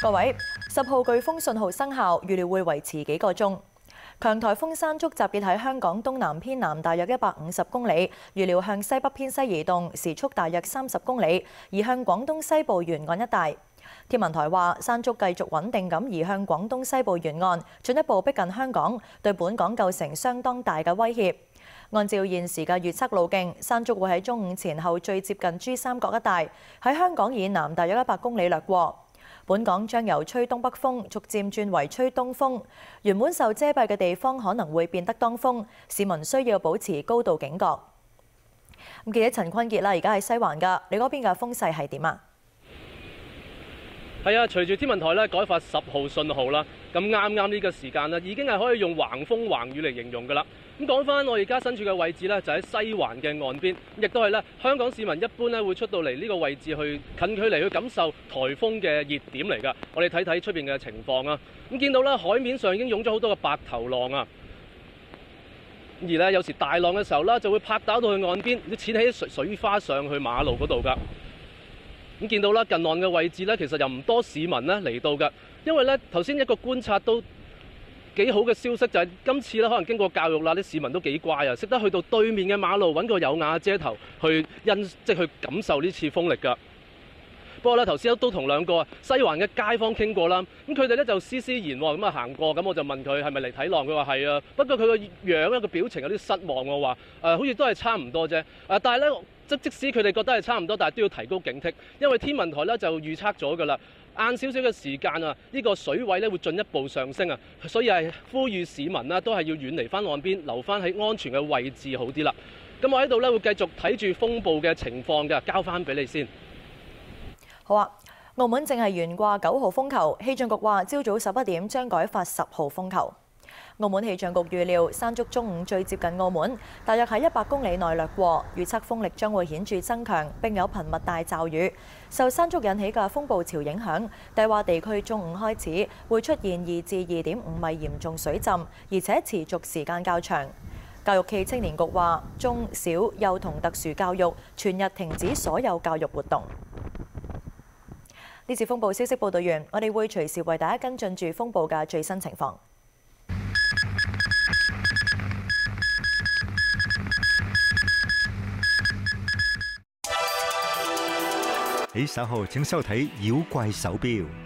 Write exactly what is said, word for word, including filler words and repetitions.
各位，十號颶風信號生效，預料會維持幾個鐘。強颱風山竹集結喺香港東南偏南大約一百五十公里，預料向西北偏西移動，時速大約三十公里，移向廣東西部沿岸一帶。天文台話，山竹繼續穩定咁移向廣東西部沿岸，進一步逼近香港，對本港構成相當大嘅威脅。按照現時嘅預測路徑，山竹會喺中午前後最接近珠三角一帶，喺香港以南大約一百公里掠過。本港將由吹東北風逐漸轉為吹東風，原本受遮蔽嘅地方可能會變得當風，市民需要保持高度警覺。咁記者陳坤傑啦，而家喺西環㗎，你嗰邊嘅風勢係點啊？ 係啊，隨住天文台咧改發十號信號啦，咁啱啱呢個時間咧已經係可以用橫風橫雨嚟形容㗎啦。咁講翻我而家身處嘅位置咧，就喺西環嘅岸邊，亦都係咧香港市民一般咧會出到嚟呢個位置去近距離去感受颱風嘅熱點嚟㗎。我哋睇睇出邊嘅情況啊，咁見到咧海面上已經湧咗好多個白頭浪啊，而咧有時大浪嘅時候咧就會拍打到去岸邊，濺起水水花上去馬路嗰度㗎。咁見到啦，近岸嘅位置咧，其實又唔多市民咧嚟到㗎，因為咧頭先一個觀察都幾好嘅消息就係今次咧可能經過教育啦，啲市民都幾乖啊，識得去到對面嘅馬路揾個有瓦遮頭去欣即係去感受呢次風力㗎。不過咧頭先都同兩個西環嘅街坊傾過啦，咁佢哋咧就斯斯然喎咁啊行過，咁我就問佢係咪嚟睇浪，佢話係啊，不過佢個樣咧個表情有啲失望，我話誒好似都係差唔多啫，誒但係咧即即使佢哋覺得係差唔多，但係都要提高警惕，因為天文台咧就預測咗㗎啦。晏少少嘅時間啊，呢個水位咧會進一步上升啊，所以係呼籲市民啦，都係要遠離翻岸邊，留翻喺安全嘅位置好啲啦。咁我喺度咧會繼續睇住風暴嘅情況嘅，交翻俾你先。 好啊，澳門正係懸掛九號風球，氣象局話朝早十一點將改發十號風球。澳門氣象局預料山竹中午最接近澳門，大約喺一百公里內掠過，預測風力將會顯著增強，並有頻密大驟雨。受山竹引起嘅風暴潮影響，低洼地區中午開始會出現二至二點五米嚴重水浸，而且持續時間較長。教育暨青年局話，中小幼童特殊教育全日停止所有教育活動。呢次風暴消息報道完，我哋會隨時為大家跟進住風暴嘅最新情況。 喺稍後請收睇《妖怪手錶》。